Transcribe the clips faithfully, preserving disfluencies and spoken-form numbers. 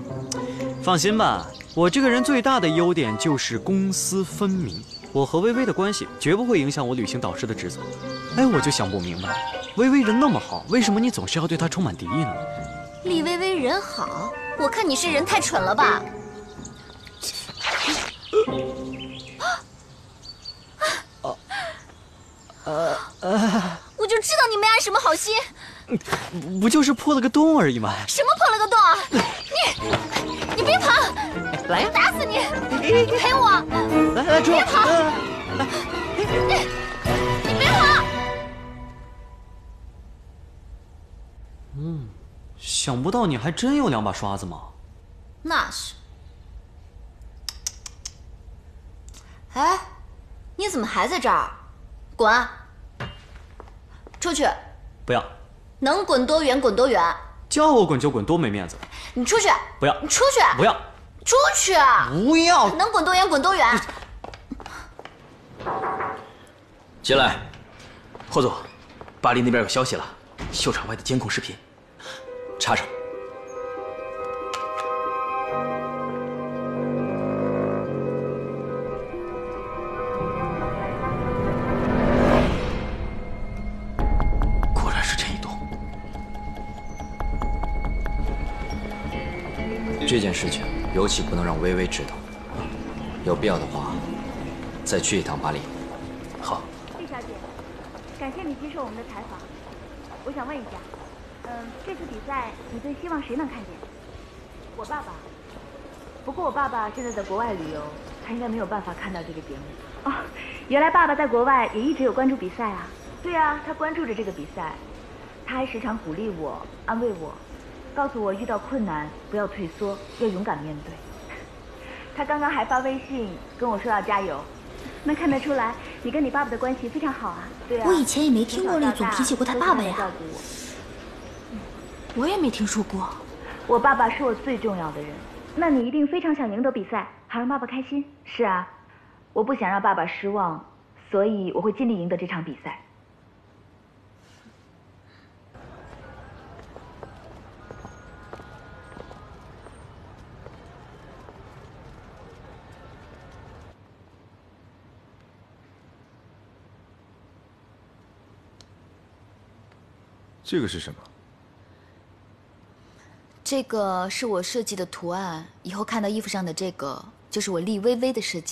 放心吧，我这个人最大的优点就是公私分明。我和微微的关系绝不会影响我履行导师的职责。哎，我就想不明白，微微人那么好，为什么你总是要对她充满敌意呢？ 厉微微人好，我看你是人太蠢了吧？ 呃呃呃， 我就知道你没安什么好心。 不就是破了个洞而已吗？ 什么破了个洞啊？你你别跑！ 来呀， 打死你！你陪我！ 来来，住！ 别跑！你你别跑！ 嗯，想不到你还真有两把刷子嘛。 那是。哎，你怎么还在这儿？滚！出去！ 不要。 能滚多远滚多远。 叫我滚就滚，多没面子。 你出去！ 不要！ 你出去！ 不要！ 出去！ 不要！ 能滚多远滚多远。 进来，霍总，巴黎那边有消息了，秀场外的监控视频，插上。果然是陈一东。这件事情尤其不能让微微知道，有必要的话，再去一趟巴黎。好。 厉小姐，感谢你接受我们的采访。我想问一下，嗯，这次比赛你最希望谁能看见？我爸爸。不过我爸爸现在在国外旅游，他应该没有办法看到这个节目。哦，原来爸爸在国外也一直有关注比赛啊。对啊，他关注着这个比赛，他还时常鼓励我、安慰我，告诉我遇到困难不要退缩，要勇敢面对。他刚刚还发微信跟我说要加油。那看得出来，你跟你爸爸的关系非常好啊。对啊， 我以前也没听过厉总提起过他爸爸呀。 照顾我， 我也没听说过。 我爸爸是我最重要的人。那你一定非常想赢得比赛，好让爸爸开心。是啊，我不想让爸爸失望，所以我会尽力赢得这场比赛。 这个是什么？ 这个是我设计的图案，以后看到衣服上的这个就是我厉微微的设计。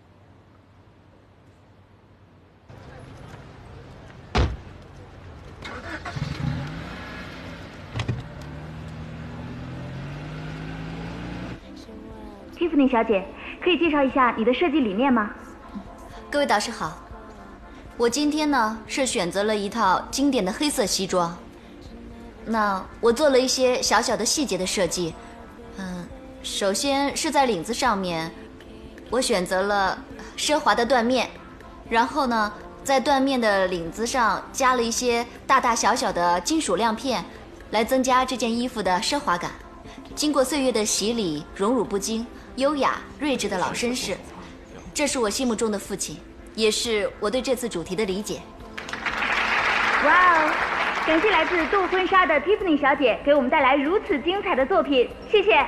Tiffany 小姐，可以介绍一下你的设计理念吗？ 各位导师好，我今天呢是选择了一套经典的黑色西装。那我做了一些小小的细节的设计，嗯，首先是在领子上面，我选择了奢华的缎面，然后呢，在缎面的领子上加了一些大大小小的金属亮片，来增加这件衣服的奢华感。经过岁月的洗礼，荣辱不惊，优雅睿智的老绅士，这是我心目中的父亲，也是我对这次主题的理解。 哇哦！感谢来自杜婚纱的 Tiffany 小姐给我们带来如此精彩的作品，谢谢。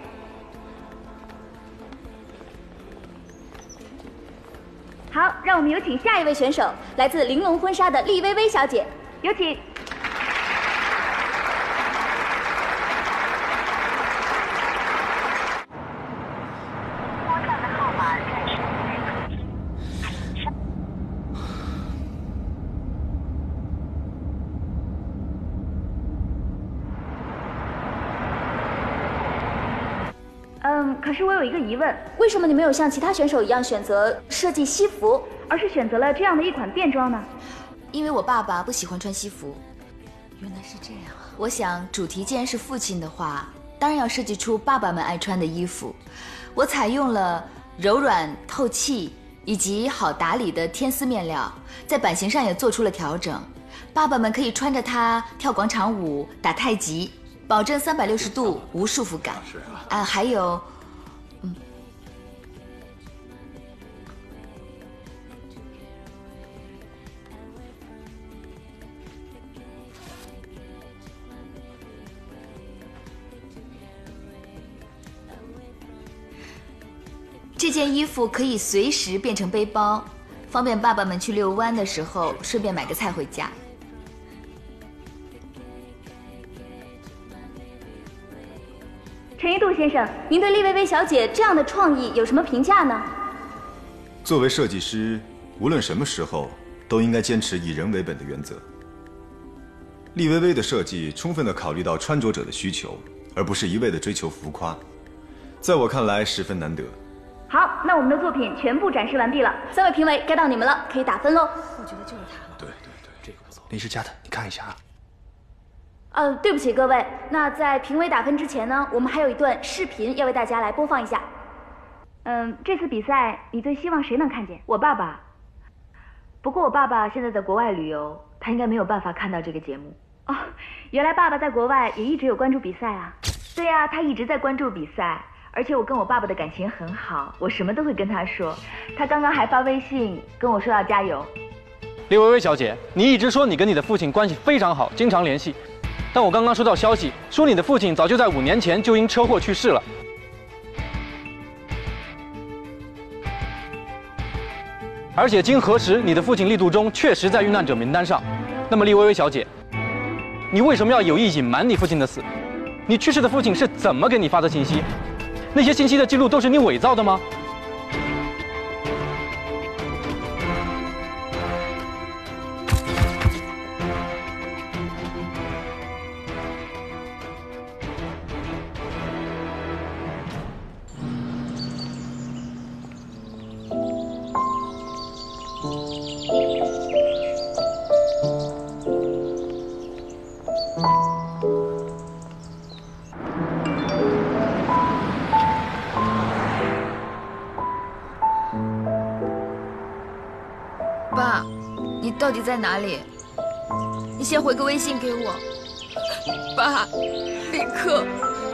好，让我们有请下一位选手，来自玲珑婚纱的厉薇薇小姐，有请。嗯，可是我有一个疑问，为什么你没有像其他选手一样选择设计西服，而是选择了这样的一款便装呢？ 因为我爸爸不喜欢穿西服。原来是这样啊！我想主题既然是父亲的话，当然要设计出爸爸们爱穿的衣服。我采用了柔软透气以及好打理的天丝面料，在版型上也做出了调整。爸爸们可以穿着它跳广场舞、打太极，保证三百六十度无束缚感。是啊，啊，还有，嗯， 这件衣服可以随时变成背包，方便爸爸们去遛弯的时候顺便买个菜回家。 陈一度先生，您对厉薇薇小姐这样的创意有什么评价呢？ 作为设计师，无论什么时候都应该坚持以人为本的原则。厉薇薇的设计充分地考虑到穿着者的需求，而不是一味地追求浮夸，在我看来十分难得。 好，那我们的作品全部展示完毕了，三位评委该到你们了，可以打分喽。 我觉得就是他了。 对对对，这个不错。 临时加的，你看一下啊。 呃，对不起各位，那在评委打分之前呢，我们还有一段视频要为大家来播放一下。嗯，这次比赛你最希望谁能看见？我爸爸。不过我爸爸现在在国外旅游，他应该没有办法看到这个节目。哦，原来爸爸在国外也一直有关注比赛啊。对呀，他一直在关注比赛，而且我跟我爸爸的感情很好，我什么都会跟他说。他刚刚还发微信跟我说要加油。 厉薇薇小姐，你一直说你跟你的父亲关系非常好，经常联系。但我刚刚收到消息，说你的父亲早就在五年前就因车祸去世了。而且经核实，你的父亲厉度中确实在遇难者名单上。那么，厉薇薇小姐，你为什么要有意隐瞒你父亲的死？你去世的父亲是怎么给你发的信息？那些信息的记录都是你伪造的吗？ 爸，你到底在哪里？你先回个微信给我。爸，立刻。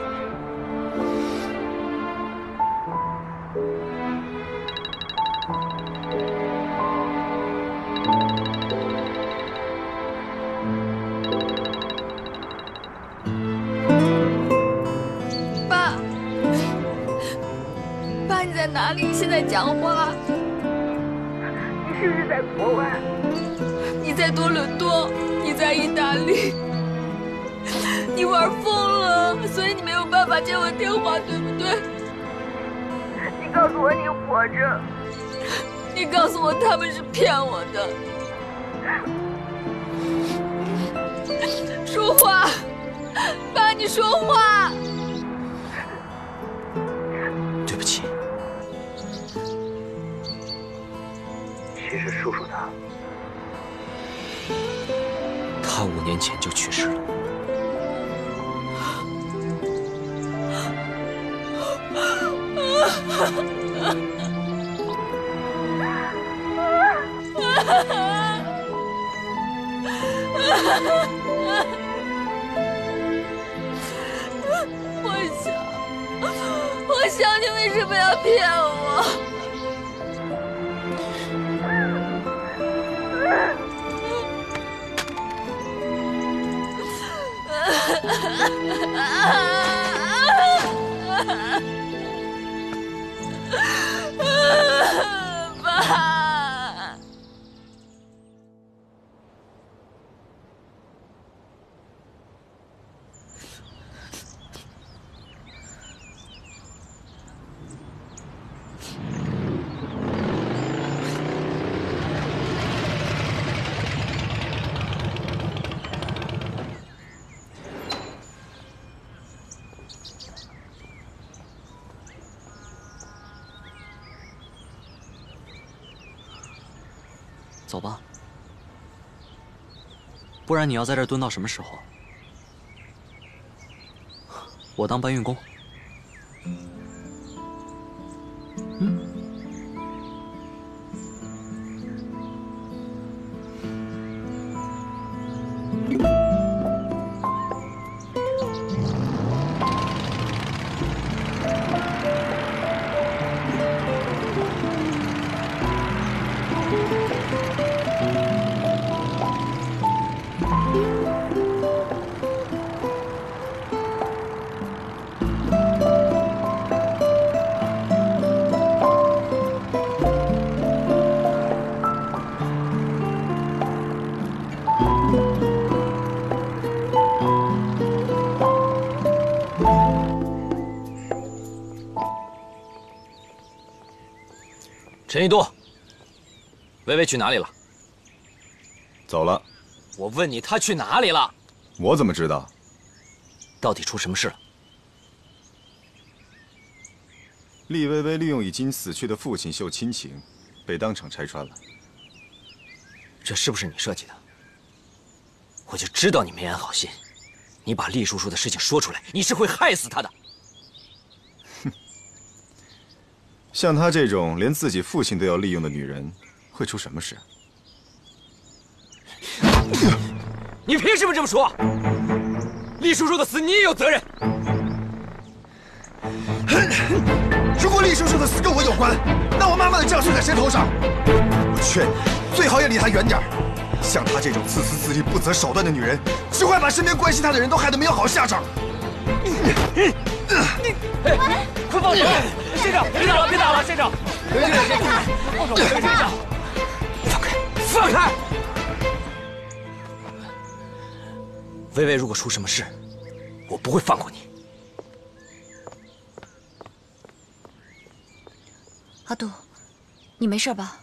爸，爸，你在哪里？现在讲话。 是不是在国外？ 你在多伦多，你在意大利，你玩疯了，所以你没有办法接我电话，对不对？ 你告诉我你活着， 你告诉我他们是骗我的。说话，爸，你说话。 对不起。 其实叔叔他， 他五年前就去世了。 我想，我想你为什么要骗我？爸， 走吧，不然你要在这儿蹲到什么时候？我当搬运工。嗯。 陈一都，薇薇去哪里了？ 走了。 我问你，她去哪里了？ 我怎么知道？ 到底出什么事了？ 厉薇薇利用已经死去的父亲秀亲情，被当场拆穿了。 这是不是你设计的？我就知道你没安好心，你把厉叔叔的事情说出来，你是会害死他的。 哼，像她这种连自己父亲都要利用的女人，会出什么事？ 你凭什么这么说？厉叔叔的死你也有责任。 如果厉叔叔的死跟我有关，那我妈妈的账是在谁头上？我劝你最好也离他远点。像她这种自私自利、不择手段的女人，只会把身边关心她的人都害得没有好下场。 你，快放手！县长，别打了，别打了，县长！放手，县长！放开，放开！薇薇，如果出什么事，我不会放过你。 阿杜，你没事吧？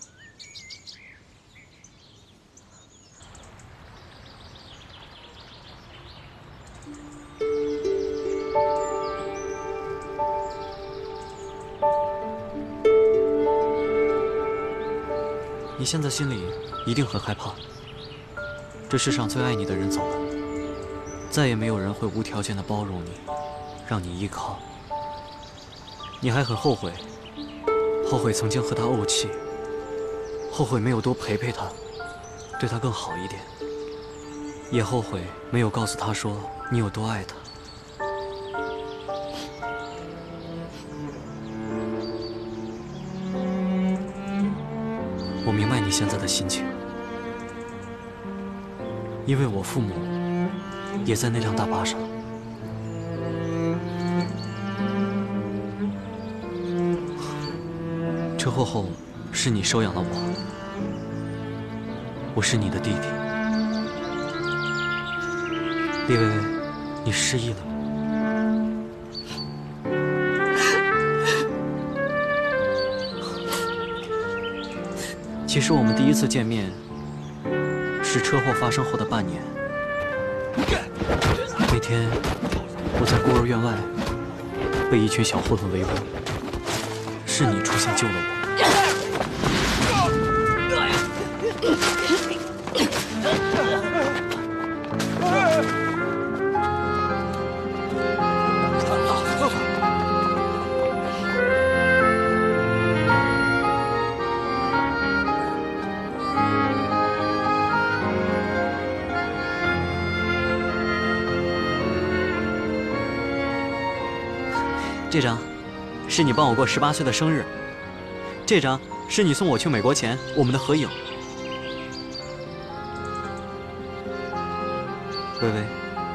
你现在心里一定很害怕。这世上最爱你的人走了，再也没有人会无条件的包容你，让你依靠。你还很后悔。后悔曾经和他怄气，后悔没有多陪陪他，对他更好一点，也后悔没有告诉他说你有多爱他。我明白你现在的心情，因为我父母也在那辆大巴上。车祸后，是你收养了我，我是你的弟弟。厉薇薇，你失忆了。其实我们第一次见面是车祸发生后的半年。那天我在孤儿院外被一群小混混围殴，是你出现救了我。这张是你帮我过十八岁的生日，这张是你送我去美国前我们的合影。薇薇，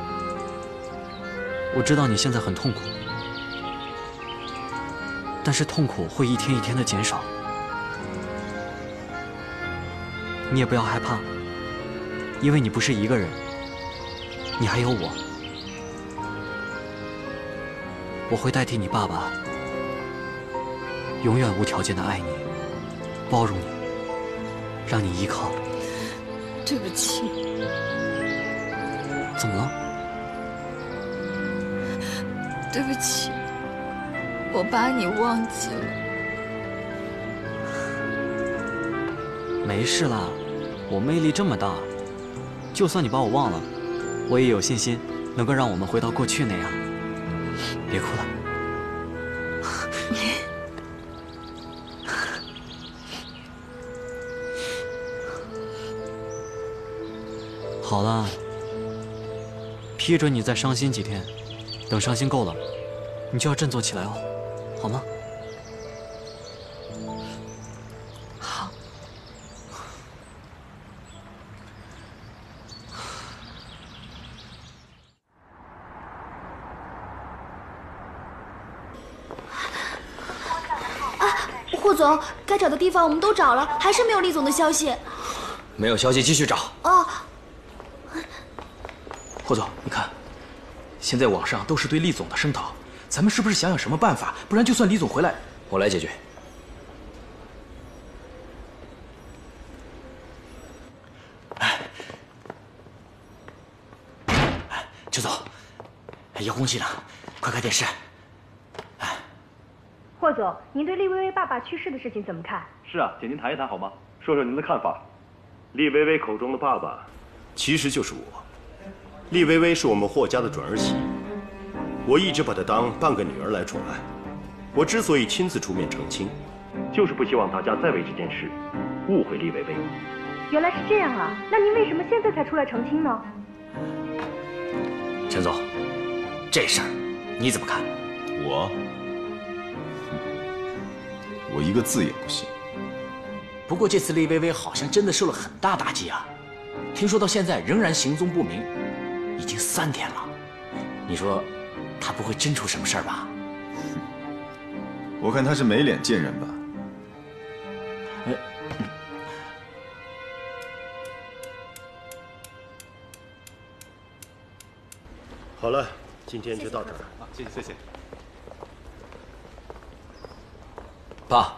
我知道你现在很痛苦，但是痛苦会一天一天的减少。你也不要害怕，因为你不是一个人，你还有我。我会代替你爸爸，永远无条件的爱你，包容你，让你依靠。 对不起。 怎么了？ 对不起，我把你忘记了。 没事啦，我魅力这么大，就算你把我忘了，我也有信心能够让我们回到过去那样。别哭了。好了，批准你再伤心几天，等伤心够了，你就要振作起来哦，好吗？ 好。 霍总，该找的地方我们都找了，还是没有厉总的消息。 没有消息，继续找。 哦。 霍总，你看，现在网上都是对厉总的声讨，咱们是不是想想什么办法？不然就算李总回来，我来解决。 周总，遥控器呢？快开电视。 霍总，您对厉薇薇爸爸去世的事情怎么看？ 是啊，请您谈一谈好吗？说说您的看法。厉薇薇口中的爸爸，其实就是我。厉薇薇是我们霍家的准儿媳，我一直把她当半个女儿来宠爱。我之所以亲自出面澄清，就是不希望大家再为这件事误会厉薇薇。 原来是这样啊，那您为什么现在才出来澄清呢？ 陈总，这事儿你怎么看？ 我，我一个字也不信。 不过这次厉薇薇好像真的受了很大打击啊，听说到现在仍然行踪不明，已经三天了。你说她不会真出什么事儿吧？ 我看她是没脸见人吧。 呃好了，今天就到这儿。 啊，谢谢谢谢。 爸，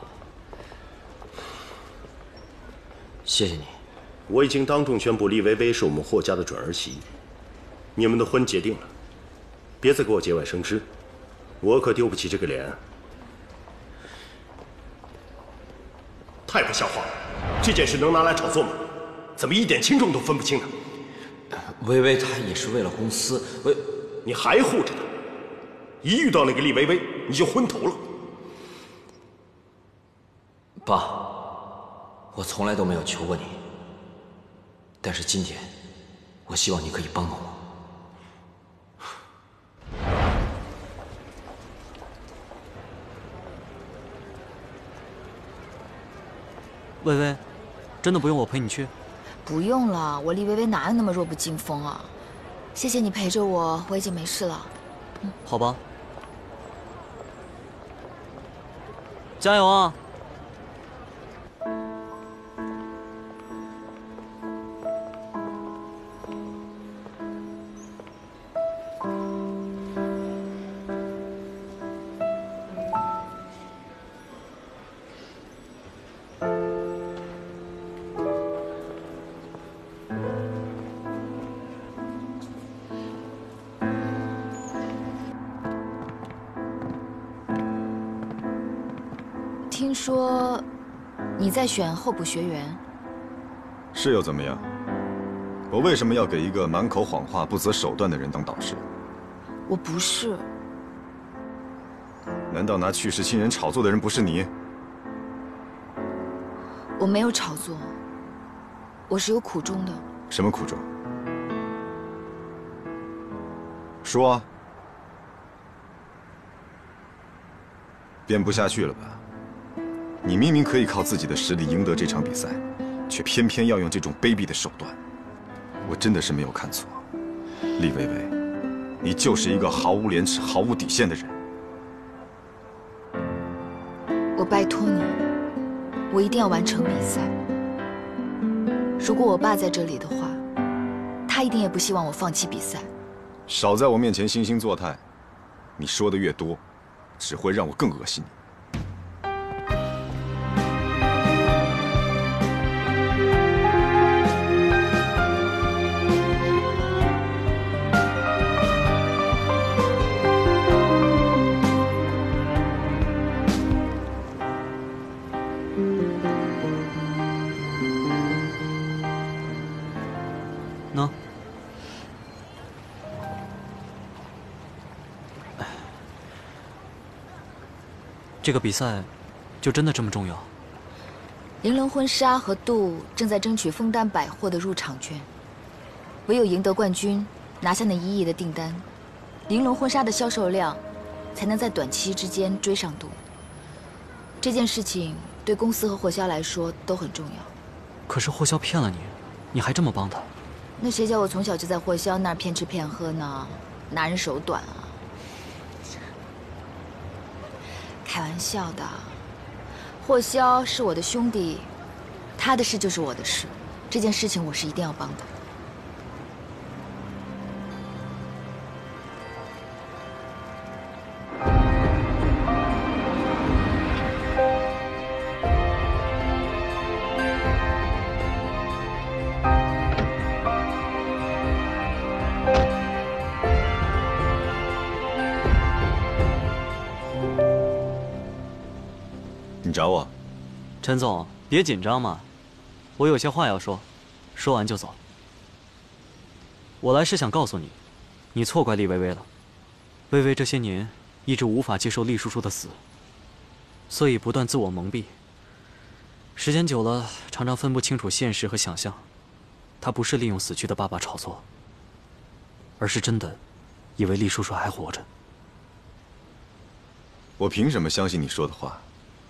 谢谢你。 我已经当众宣布厉薇薇是我们霍家的准儿媳，你们的婚结定了，别再给我节外生枝，我可丢不起这个脸。太不像话了，这件事能拿来炒作吗？怎么一点轻重都分不清呢？ 薇薇她也是为了公司，为你还护着她，一遇到那个厉薇薇你就昏头了。 爸，我从来都没有求过你，但是今天，我希望你可以帮帮我。 薇薇，真的不用我陪你去？ 不用了，我厉薇薇哪有那么弱不禁风啊？谢谢你陪着我，我已经没事了。 嗯，好吧。加油啊！ 听说你在选候补学员， 是又怎么样？我为什么要给一个满口谎话、不择手段的人当导师？ 我不是。 难道拿去世亲人炒作的人不是你？ 我没有炒作，我是有苦衷的。 什么苦衷？说啊！编不下去了吧？你明明可以靠自己的实力赢得这场比赛，却偏偏要用这种卑鄙的手段。我真的是没有看错，厉薇薇，你就是一个毫无廉耻、毫无底线的人。 我拜托你，我一定要完成比赛。如果我爸在这里的话，他一定也不希望我放弃比赛。 少在我面前惺惺作态，你说的越多，只会让我更恶心你。 喏，这个比赛就真的这么重要？ 玲珑婚纱和杜正在争取枫丹百货的入场券，唯有赢得冠军，拿下那一亿的订单，玲珑婚纱的销售量才能在短期之间追上杜。这件事情对公司和霍霄来说都很重要。 可是霍霄骗了你，你还这么帮他？ 那谁叫我从小就在霍霄那儿骗吃骗喝呢？拿人手短啊！开玩笑的，霍霄是我的兄弟，他的事就是我的事，这件事情我是一定要帮的。 找我？ 陈总，别紧张嘛，我有些话要说，说完就走。我来是想告诉你，你错怪厉薇薇了。薇薇这些年一直无法接受厉叔叔的死，所以不断自我蒙蔽。时间久了，常常分不清楚现实和想象。她不是利用死去的爸爸炒作，而是真的以为厉叔叔还活着。 我凭什么相信你说的话？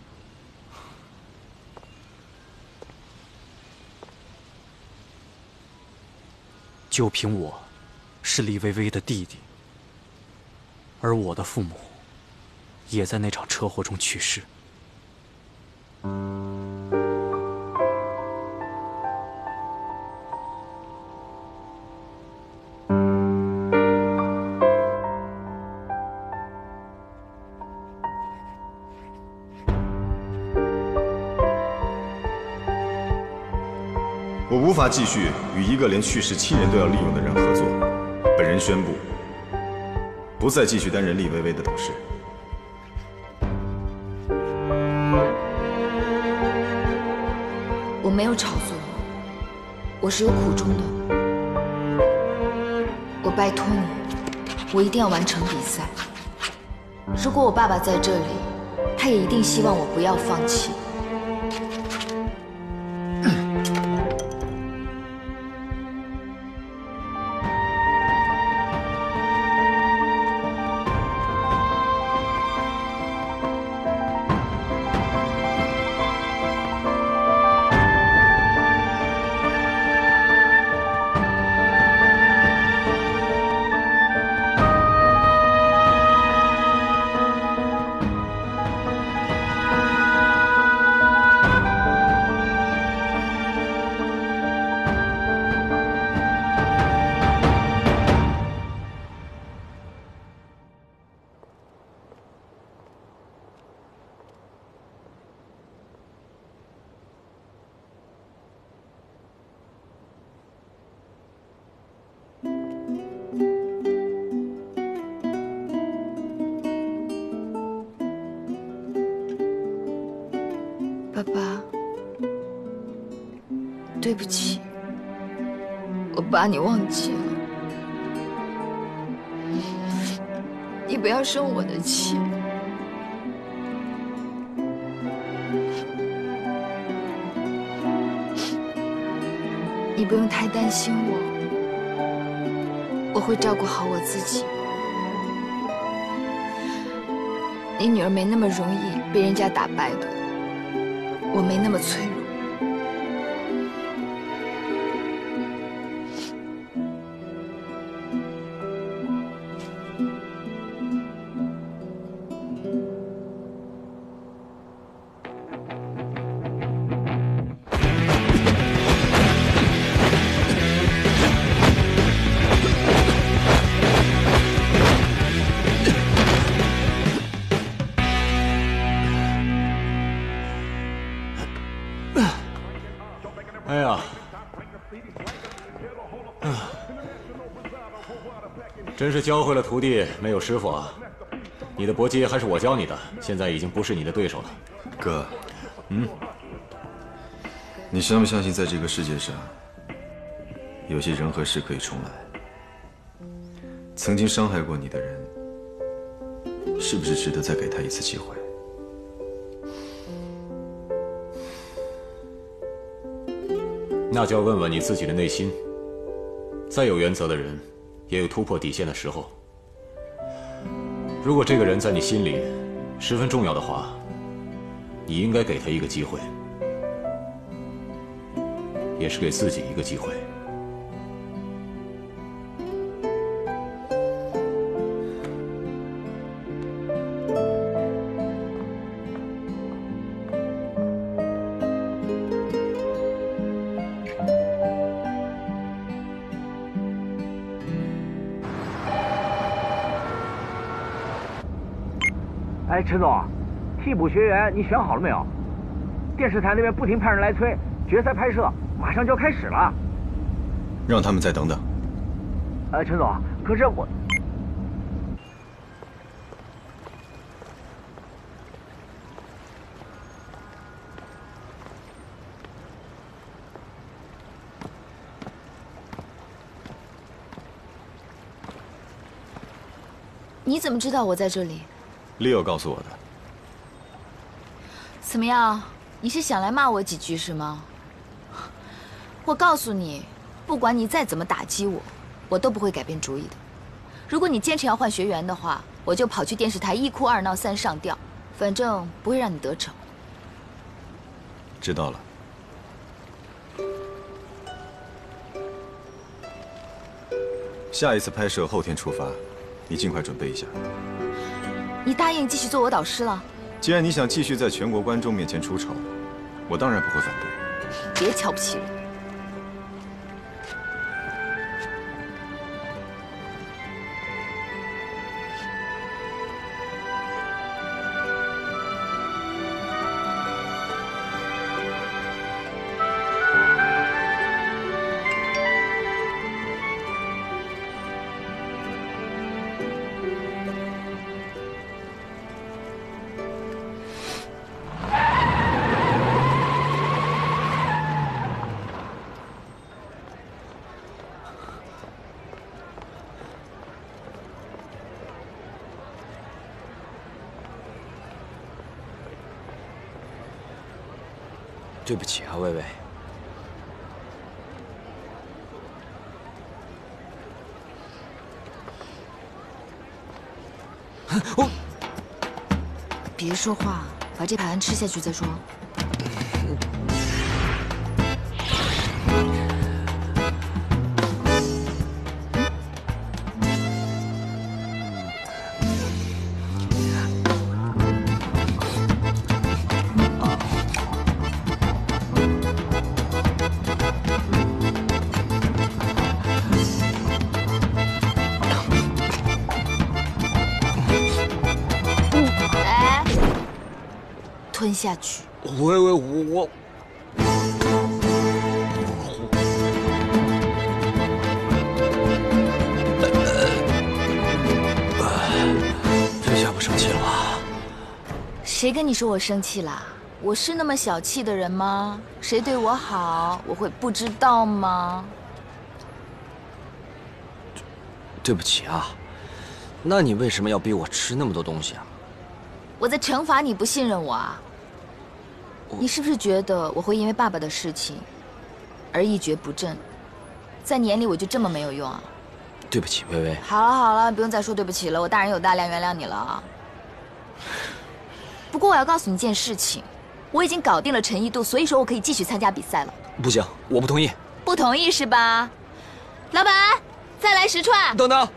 就凭我，是厉薇薇的弟弟，而我的父母也在那场车祸中去世。 我无法继续与一个连去世亲人都要利用的人合作。本人宣布，不再继续担任厉薇薇的董事。 我没有炒作，我是有苦衷的。我拜托你，我一定要完成比赛。如果我爸爸在这里，他也一定希望我不要放弃。爸爸，对不起，我把你忘记了。你不要生我的气。你不用太担心我，我会照顾好我自己。你女儿没那么容易被人家打败的。我没那么脆弱。 哎呀，真是教会了徒弟，没有师傅啊！你的搏击还是我教你的，现在已经不是你的对手了。 哥， 嗯， 你相不相信，在这个世界上，有些人和事可以重来？曾经伤害过你的人，是不是值得再给他一次机会？ 那就要问问你自己的内心。再有原则的人，也有突破底线的时候。如果这个人在你心里十分重要的话，你应该给他一个机会，也是给自己一个机会。 哎，陈总，替补学员你选好了没有？电视台那边不停派人来催，决赛拍摄马上就要开始了。 让他们再等等。 哎，陈总，可是我…… 你怎么知道我在这里？ Leo 告诉我的。 怎么样？你是想来骂我几句是吗？我告诉你，不管你再怎么打击我，我都不会改变主意的。如果你坚持要换学员的话，我就跑去电视台一哭二闹三上吊，反正不会让你得逞。 知道了。下一次拍摄后天出发，你尽快准备一下。 你答应继续做我导师了？ 既然你想继续在全国观众面前出丑，我当然不会反对。 别瞧不起我。 对不起啊，薇薇。 我别说话，把这盘吃下去再说。吞下去。 喂喂，我这下不生气了吧？ 谁跟你说我生气啦？我是那么小气的人吗？谁对我好，我会不知道吗？ 对不起啊，那你为什么要逼我吃那么多东西啊？ 我在惩罚你不信任我啊！你是不是觉得我会因为爸爸的事情而一蹶不振？在你眼里我就这么没有用啊？ 对不起，薇薇。 好了好了，不用再说对不起了，我大人有大量，原谅你了。不过我要告诉你一件事情，我已经搞定了陈一度，所以说我可以继续参加比赛了。 不行，我不同意。 不同意是吧？老板，再来十串。 等等，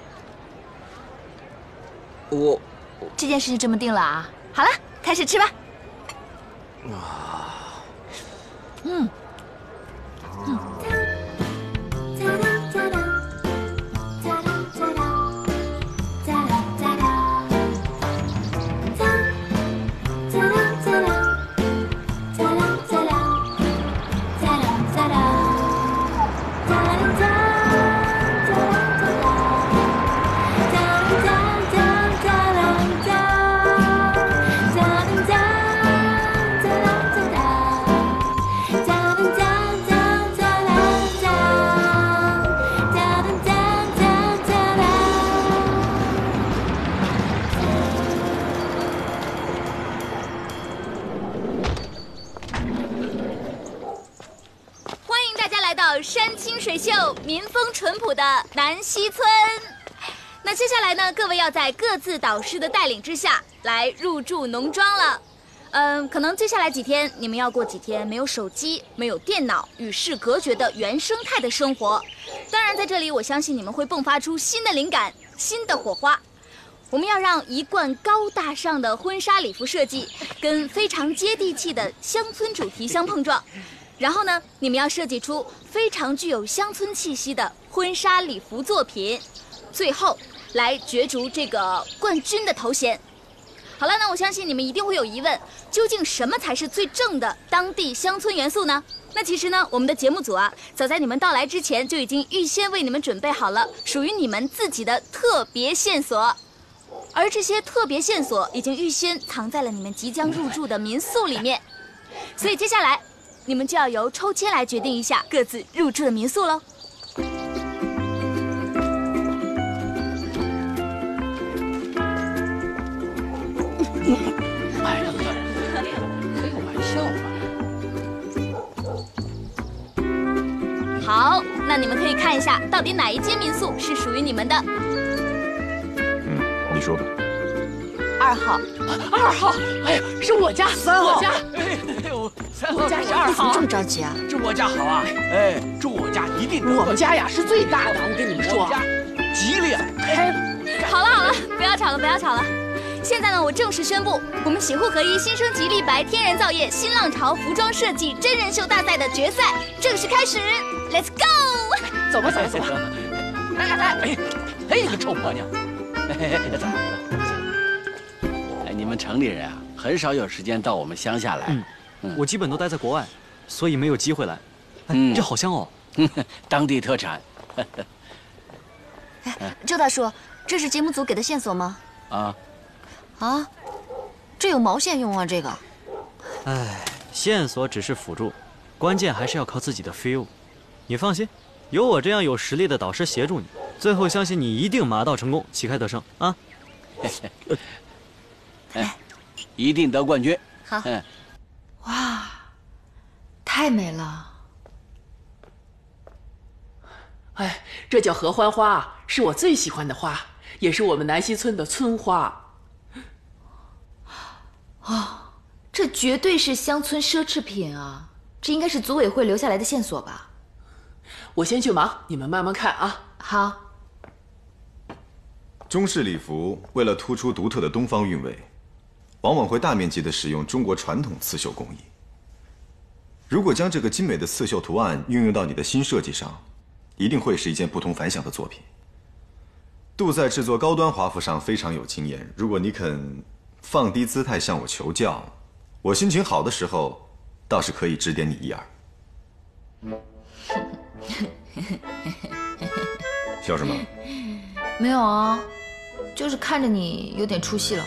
我这件事就这么定了啊！好了，开始吃吧。 啊， 嗯，嗯。 山清水秀、民风淳朴的南溪村。那接下来呢，各位要在各自导师的带领之下来入住农庄了。嗯，可能接下来几天你们要过几天没有手机、没有电脑、与世隔绝的原生态的生活。当然，在这里我相信你们会迸发出新的灵感、新的火花。我们要让一贯高大上的婚纱礼服设计跟非常接地气的乡村主题相碰撞。然后呢，你们要设计出非常具有乡村气息的婚纱礼服作品，最后来角逐这个冠军的头衔。好了，那我相信你们一定会有疑问，究竟什么才是最正的当地乡村元素呢？那其实呢，我们的节目组啊，早在你们到来之前就已经预先为你们准备好了属于你们自己的特别线索，而这些特别线索已经预先藏在了你们即将入住的民宿里面，所以接下来你们就要由抽签来决定一下各自入住的民宿喽。 哎呀，开个玩笑吧。好，那你们可以看一下，到底哪一间民宿是属于你们的。 嗯，你说吧。 二号， 二号，哎呀，是我家， 三号， 我家，哎呦，三号， 我家是二号，这么着急啊？ 这我家好啊，哎，这我家一定得。我们家呀是最大的，我跟你们说，吉利开了。 好了好了，不要吵了，不要吵了。现在呢，我正式宣布，我们喜护合一新生吉利白天然造业新浪潮服装设计真人秀大赛的决赛正式开始 ，Let's go！ 走吧走吧走吧。哎哎哎，哎你个臭婆娘！哎，走。哎，你们城里人啊，很少有时间到我们乡下来。 嗯，我基本都待在国外，所以没有机会来。哎，这好香哦， 当地特产。 哎，周大叔，这是节目组给的线索吗？ 啊。 啊，这有毛线用啊？这个， 哎，线索只是辅助，关键还是要靠自己的 feel。你放心，有我这样有实力的导师协助你，最后相信你一定马到成功，旗开得胜啊！ 哎，一定得冠军。 好。 哇，太美了！ 哎，这叫合欢花，是我最喜欢的花，也是我们南溪村的村花。 哦，这绝对是乡村奢侈品啊！这应该是组委会留下来的线索吧？ 我先去忙，你们慢慢看啊。 好。 中式礼服为了突出独特的东方韵味，往往会大面积的使用中国传统刺绣工艺。如果将这个精美的刺绣图案运用到你的新设计上，一定会是一件不同凡响的作品。杜在制作高端华服上非常有经验，如果你肯放低姿态向我求教，我心情好的时候，倒是可以指点你一二。笑什么？ 没有啊，就是看着你有点出戏了。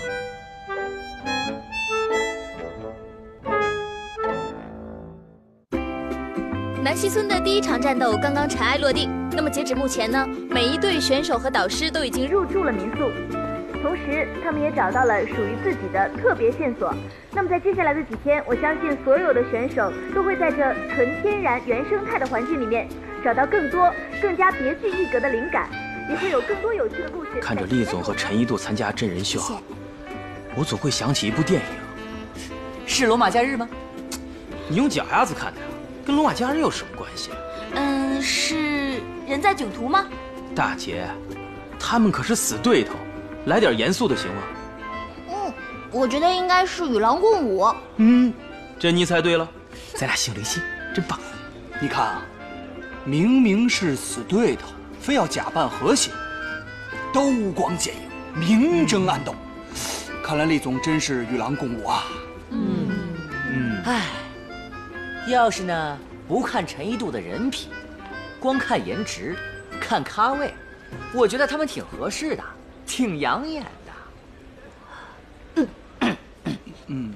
南溪村的第一场战斗刚刚尘埃落定，那么截止目前呢，每一队选手和导师都已经入住了民宿。同时，他们也找到了属于自己的特别线索。那么，在接下来的几天，我相信所有的选手都会在这纯天然、原生态的环境里面，找到更多、更加别具一格的灵感，也会有更多有趣的故事。 看着厉总和陈一度参加真人秀，我总会想起一部电影， 是《罗马假日》吗？ 你用脚丫子看的呀，跟《罗马假日》有什么关系？ 嗯，是《人在囧途》吗？ 大姐，他们可是死对头。来点严肃的行吗？ 嗯，我觉得应该是与狼共舞。 嗯，珍妮猜对了，咱俩心连心，真棒。 你看啊，明明是死对头，非要假扮和谐，刀光剑影，明争暗斗。看来厉总真是与狼共舞啊。 嗯嗯，哎，要是呢不看陈一度的人品，光看颜值，看咖位，我觉得他们挺合适的。挺养眼的， 嗯嗯。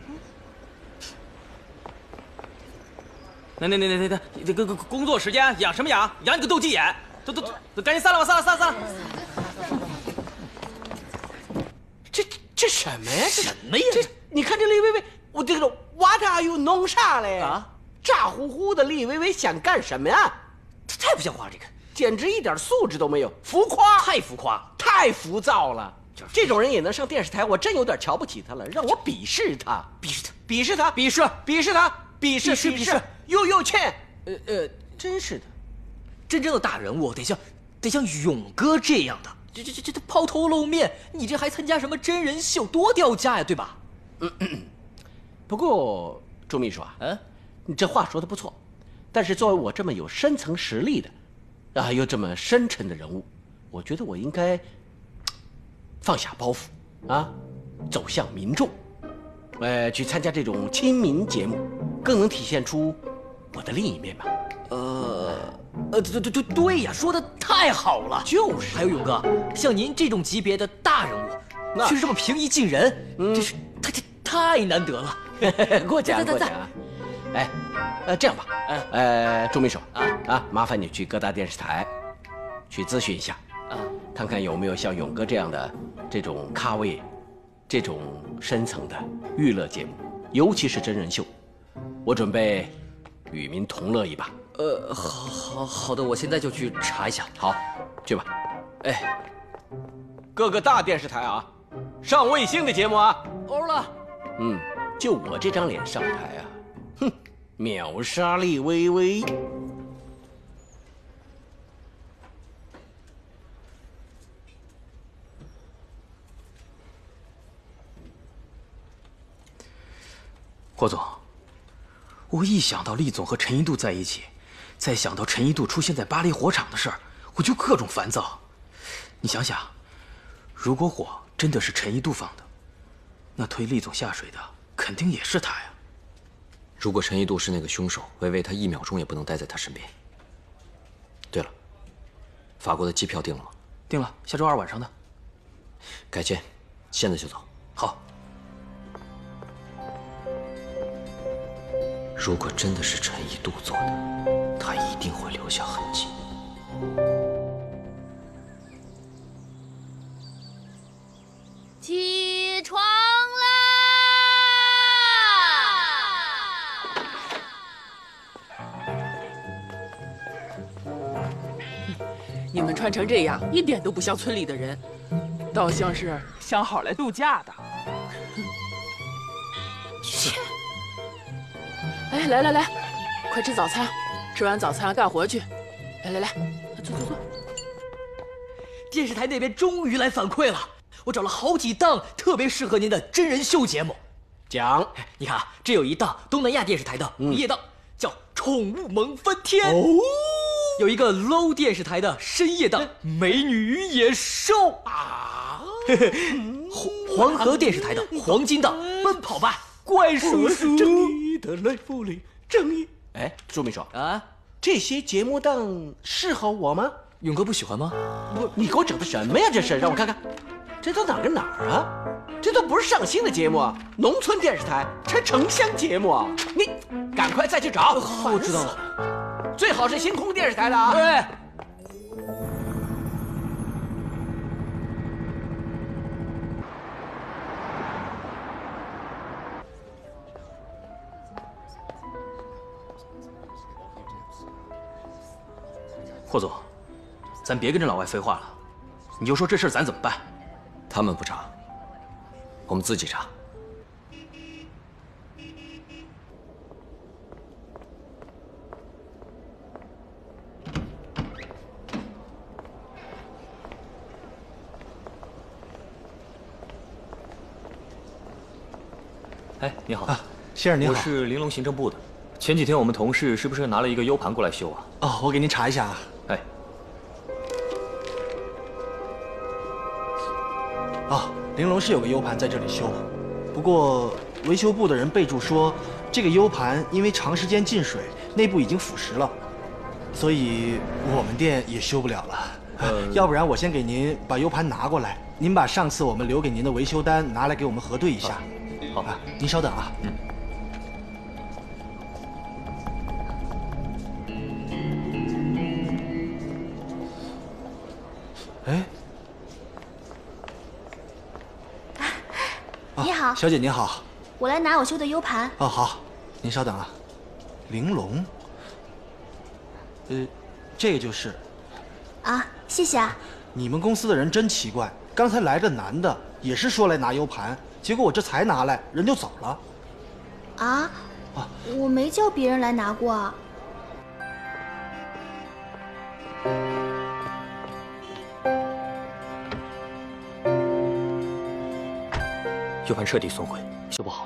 那那那那那这个工作时间养什么养？养你个斗鸡眼！都都都，赶紧散了吧，散了散了散了。 这这什么呀？ 什么呀？ 这你看这厉薇薇，我这个 What are you 弄啥嘞？啊，咋呼呼的厉薇薇想干什么呀？ 这太不像话，这个。 简直一点素质都没有，浮夸， 太浮夸， 太浮躁了。这种人也能上电视台，我真有点瞧不起他了，让我鄙视他， 鄙视他， 鄙视他， 鄙视， 鄙视他，鄙视， 鄙视， 呦呦欠，呃呃，真是的， 真正的大人物得像得像勇哥这样的，这这这这这抛头露面，你这还参加什么真人秀，多掉价呀，对吧？ 嗯嗯。不过朱秘书啊，嗯，你这话说的不错，但是作为我这么有深层实力的。啊，又这么深沉的人物，我觉得我应该放下包袱啊，走向民众，呃，去参加这种亲民节目，更能体现出我的另一面吧。 呃，呃，对对对对呀，说的太好了。 就是， 还有勇哥，像您这种级别的大人物，却是这么平易近人，嗯、这是太太太难得了。 过奖过奖。哎，呃，这样吧，呃，朱秘书啊啊，麻烦你去各大电视台去咨询一下啊，看看有没有像勇哥这样的这种咖位这种深层的娱乐节目，尤其是真人秀，我准备与民同乐一把。 呃，好，好，好的，我现在就去查一下。 好，去吧。 哎， 各个大电视台啊，上卫星的节目啊。 欧了。 嗯，就我这张脸上台啊，哼，秒杀厉薇薇。 霍总，我一想到厉总和陈一度在一起，再想到陈一度出现在巴黎火场的事儿，我就各种烦躁。你想想，如果火真的是陈一度放的，那推厉总下水的肯定也是他呀。 如果陈一度是那个凶手，薇薇她一秒钟也不能待在他身边。对了，法国的机票订了吗？ 订了，下周二晚上的。 改签，现在就走。 好。 如果真的是陈一度做的，他一定会留下痕迹。 起床啦！ 你们穿成这样，一点都不像村里的人，倒像是想好来度假的。切！哎，来来来，快吃早餐，吃完早餐干活去。来来来，坐坐坐。 电视台那边终于来反馈了，我找了好几档特别适合您的真人秀节目。 讲， 你看啊，这有一档东南亚电视台的午夜档，叫《宠物萌翻天》。 哦， 有一个 low 电视台的深夜档《美女与野兽》啊，黄河电视台的黄金档《奔跑吧怪叔叔》。 正义的来福里，正义。哎，朱秘书啊， 这些节目档适合我吗？ 勇哥不喜欢吗？ 不，你给我整的什么呀？这是让我看看，这都哪儿跟哪儿啊？这都不是上新的节目啊，农村电视台这城乡节目啊！你赶快再去找。 好，我知道了。 最好是星空电视台的啊。 对。 霍总，咱别跟这老外废话了，你就说这事儿咱怎么办？ 他们不查，我们自己查。 哎，你好， 啊，先生您好， 我是玲珑行政部的。前几天我们同事是不是拿了一个 U 盘过来修啊？ 哦，我给您查一下啊。 哎， 哦，玲珑是有个 U 盘在这里修，不过维修部的人备注说，这个 U 盘因为长时间进水，内部已经腐蚀了，所以我们店也修不了了。呃，要不然我先给您把 U 盘拿过来，您把上次我们留给您的维修单拿来给我们核对一下。 好啊，您稍等啊。嗯。哎， 你好， 小姐您好， 我来拿我修的 U 盘。 哦，好，您稍等啊。玲珑，呃，这个就是。 啊，谢谢啊。 你们公司的人真奇怪，刚才来个男的，也是说来拿 U 盘，结果我这才拿来，人就走了。 啊？啊，我没叫别人来拿过啊。 U 盘彻底损毁，修不好。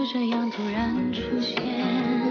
就这样突然出现。